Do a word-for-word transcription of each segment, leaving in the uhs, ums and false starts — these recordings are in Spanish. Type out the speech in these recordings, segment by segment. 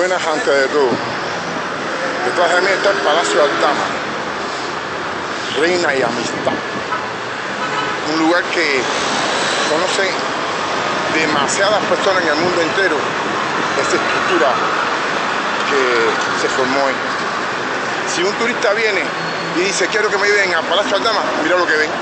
Buenas antes de todo. Detrás de mí está el Palacio Aldama, Reina y Amistad. Un lugar que conocen demasiadas personas en el mundo entero. Esta estructura que se formó ahí. Si un turista viene y dice quiero que me lleven al Palacio Aldama, mira lo que ven.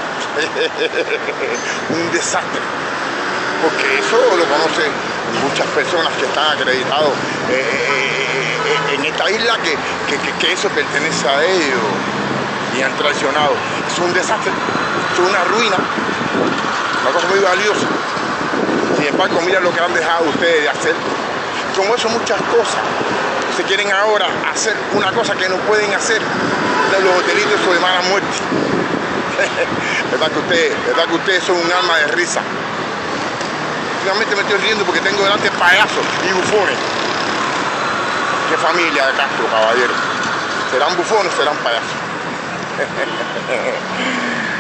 Un desastre. Porque eso lo conocen muchas personas que están acreditados eh, eh, en esta isla, que, que, que eso pertenece a ellos y han traicionado. Es un desastre, es una ruina, una cosa muy valiosa. Sin embargo, mira lo que han dejado ustedes de hacer. Como eso, muchas cosas. Se quieren ahora hacer una cosa que no pueden hacer de los hotelitos de mala muerte. ¿Verdad que ustedes, verdad que ustedes son un alma de risa? Realmente me estoy riendo porque tengo delante payasos y bufones. Qué familia de Castro, caballero. ¿Serán bufones o serán payasos?